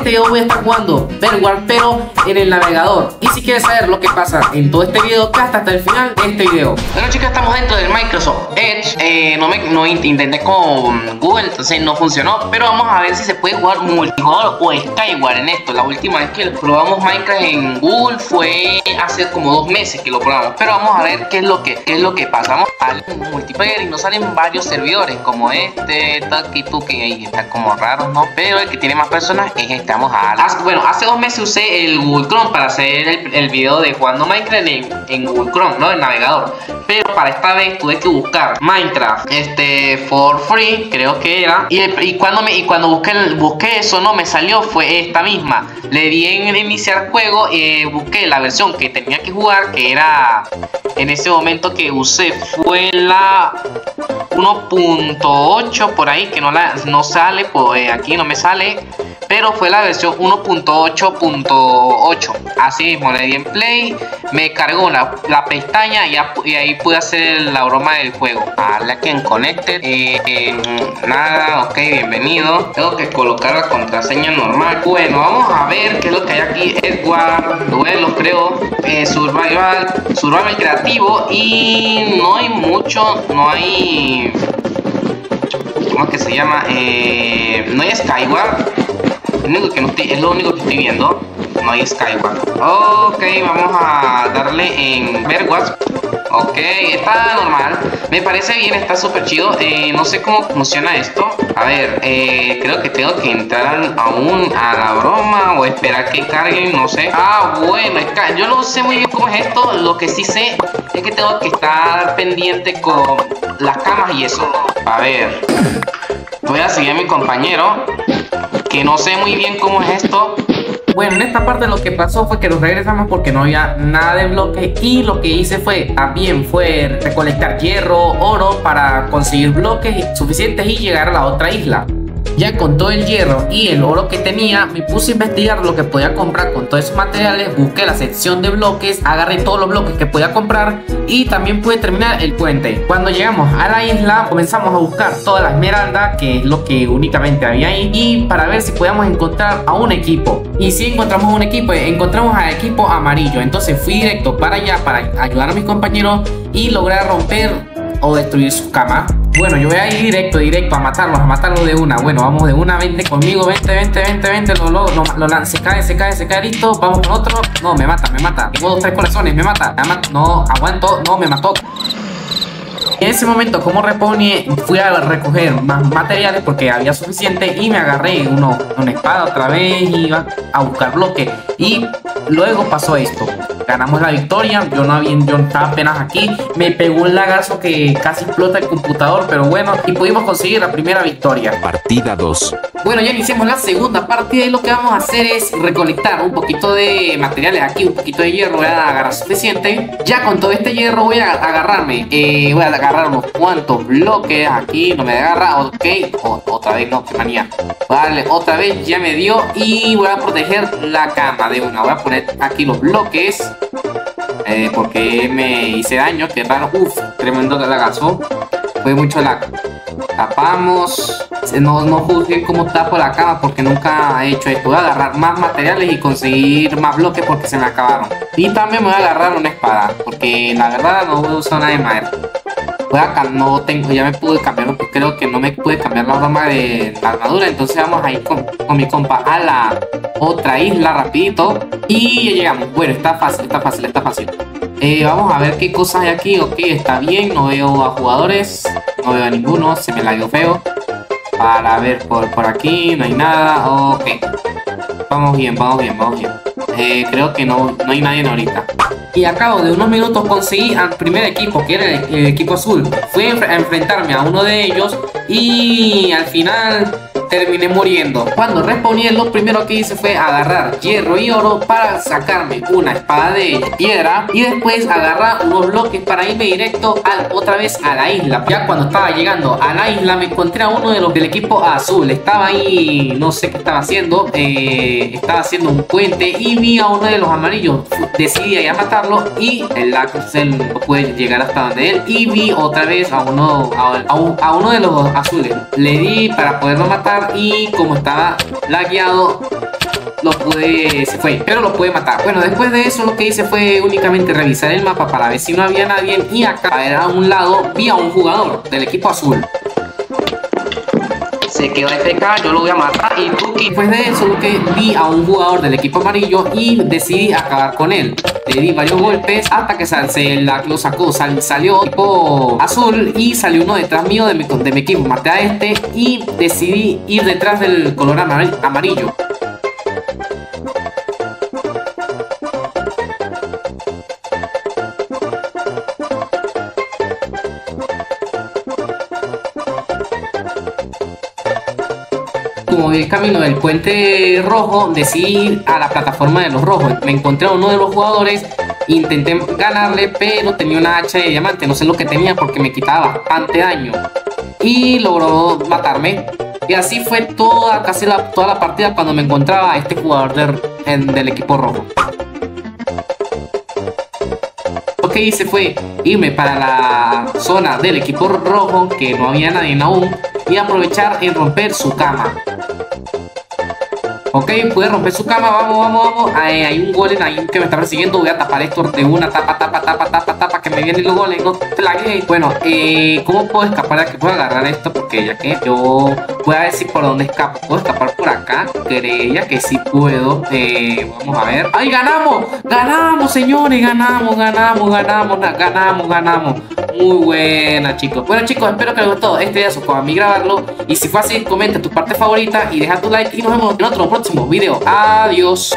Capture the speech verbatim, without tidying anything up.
este video voy a estar jugando Bedwars, pero en el navegador. Y si quieres saber lo que pasa en todo este video, quédate hasta el final de este video. Bueno chicos, estamos dentro del Microsoft Edge. eh, No me no intenté con Google, entonces no funcionó. Pero vamos a ver si se puede jugar multijugador o Skyward en esto. La última vez que probamos Minecraft en Google fue hace como dos meses que lo probamos. Pero vamos a ver qué es lo que, qué es lo que pasa. Vamos al multiplayer y nos salen varios servidores como este, Taki Tuki, ahí está como raro, ¿no? Pero el que tiene más personas es este. Vamos a hace, bueno, hace dos meses usé el Google Chrome para hacer el, el video de jugando Minecraft en, en Google Chrome, ¿no? El navegador. Pero para esta vez tuve que buscar Minecraft este for free, creo que era. Y, y cuando me y cuando busqué busqué eso, no me salió, fue esta misma. Le di en iniciar juego y eh, busqué la versión que tenía que jugar, que era en ese momento que usé fue la uno punto ocho por ahí, que no la no sale, pues aquí no me sale, pero fue la versión uno punto ocho punto ocho. Así mismo le di en play, me cargó la, la pestaña y, ya, y ahí pude hacer la broma del juego. Darle aquí en Connected. Eh, eh, nada, ok, bienvenido. Tengo que colocar la contraseña normal. Bueno, vamos a ver qué es lo que hay aquí. Edward, duelos creo, eh, survival, survival creativo, y no hay mucho, no hay, ¿cómo es que se llama? Eh, no hay Skyward. Lo único que no estoy, es lo único que estoy viendo. No hay Skyward. Ok, vamos a darle en Bedwars. Ok, está normal. Me parece bien, está súper chido. eh, No sé cómo funciona esto. A ver, eh, creo que tengo que entrar aún a la broma o esperar que carguen, no sé. Ah, bueno, yo no sé muy bien cómo es esto. Lo que sí sé es que tengo que estar pendiente con las camas y eso. A ver, voy a seguir a mi compañero, que no sé muy bien cómo es esto. Bueno, en esta parte lo que pasó fue que nos regresamos porque no había nada de bloques, y lo que hice fue también fue recolectar hierro, oro para conseguir bloques suficientes y llegar a la otra isla. Ya con todo el hierro y el oro que tenía, me puse a investigar lo que podía comprar con todos esos materiales. Busqué la sección de bloques, agarré todos los bloques que podía comprar y también pude terminar el puente. Cuando llegamos a la isla, comenzamos a buscar toda la esmeralda, que es lo que únicamente había ahí, y para ver si podíamos encontrar a un equipo. Y si encontramos un equipo, encontramos al equipo amarillo. Entonces fui directo para allá para ayudar a mis compañeros y lograr romper o destruir sus camas. Bueno, yo voy a ir directo, directo a matarlos, a matarlos de una. Bueno, vamos de una, vente conmigo, vente, vente, vente, vente. Lo, lo, lo, lo, se cae, se cae, se cae, listo. Vamos con otro. No, me mata, me mata. Tengo dos, tres corazones, me mata. Me mata. No, aguanto, no, me mató. En ese momento, como repone, fui a recoger más materiales porque había suficiente y me agarré uno, una espada otra vez y iba a buscar bloques. Y luego pasó esto. Ganamos la victoria. Yo no había, yo estaba apenas aquí. Me pegó un lagazo que casi explota el computador, pero bueno, y pudimos conseguir la primera victoria. Partida dos. Bueno, ya iniciamos la segunda partida y lo que vamos a hacer es recolectar un poquito de materiales aquí, un poquito de hierro. Voy a agarrar suficiente. Ya con todo este hierro voy a agarrarme. Eh, voy a agarrar unos cuantos bloques. Aquí no me agarra. Ok, o, otra vez no, qué manía. Vale, otra vez ya me dio. Y voy a proteger la cama de una. Voy a poner aquí los bloques. Eh, porque me hice daño, qué raro. Uf, tremendo lagazo. Fue mucho lag. Tapamos. No, no juzguen cómo tapo la cama porque nunca he hecho esto. Voy a agarrar más materiales y conseguir más bloques porque se me acabaron. Y también me voy a agarrar una espada porque la verdad no voy a usar nada de madera. Voy a, no tengo, ya me pude cambiar, porque creo que no me pude cambiar la broma de la armadura. Entonces vamos a ir con, con mi compa a la otra isla rapidito. Y ya llegamos. Bueno, está fácil, está fácil, está fácil. Eh, vamos a ver qué cosas hay aquí. Ok, está bien, no veo a jugadores. No veo a ninguno, se me la dio feo. Para ver por, por aquí, no hay nada. Ok, vamos bien, vamos bien, vamos bien. Eh, creo que no, no hay nadie ahorita. Y a cabo de unos minutos conseguí al primer equipo, que era el, el equipo azul. Fui a enfrentarme a uno de ellos y al final terminé muriendo. Cuando respondí, lo primero que hice fue agarrar hierro y oro para sacarme una espada de piedra y después agarrar unos bloques para irme directo al, otra vez a la isla. Ya cuando estaba llegando a la isla me encontré a uno de los del equipo azul. Estaba ahí, no sé qué estaba haciendo, eh, estaba haciendo un puente y vi a uno de los amarillos. Decidí ir a matarlo y el lag no pude llegar hasta donde él, y vi otra vez a uno, a, a, un, a uno de los azules. Le di para poderlo matar y como estaba lagueado lo pude, se fue, pero lo pude matar. Bueno, después de eso lo que hice fue únicamente revisar el mapa para ver si no había nadie, y acá a un lado vi a un jugador del equipo azul. Se quedó F K, yo lo voy a matar y tú... Después de eso lo que vi a un jugador del equipo amarillo y decidí acabar con él. Le di varios golpes hasta que sal, se la, lo sacó, sal, salió equipo azul y salió uno detrás mío de mi, de mi equipo. Maté a este y decidí ir detrás del color amarillo. Como vi el camino del puente rojo, decidí ir a la plataforma de los rojos. Me encontré a uno de los jugadores, intenté ganarle, pero tenía una hacha de diamante. No sé lo que tenía porque me quitaba bastante daño y logró matarme. Y así fue toda, casi la, toda la partida cuando me encontraba a este jugador de, en, del equipo rojo. Lo que hice fue irme para la zona del equipo rojo, que no había nadie aún, y aprovechar en romper su cama. Ok, pude romper su cama, vamos, vamos, vamos. Ay, hay un golem ahí que me está persiguiendo. Voy a tapar esto de una, tapa, tapa, tapa, tapa, tapa, que me vienen los golems, no te lagué. Bueno, eh, ¿cómo puedo escapar de aquí? Puedo agarrar esto porque ya que yo voy a ver si por dónde escapo. ¿Puedo escapar por acá? Creía que sí puedo. Eh, vamos a ver. ¡Ay, ganamos! ¡Ganamos, señores! ¡Ganamos, ganamos, ganamos, ganamos, ganamos! Muy buena, chicos. Bueno, chicos, espero que les gustó este día para mí grabarlo. Y si fue así, comenta tu parte favorita y deja tu like. Y nos vemos en otro próximo video. Adiós.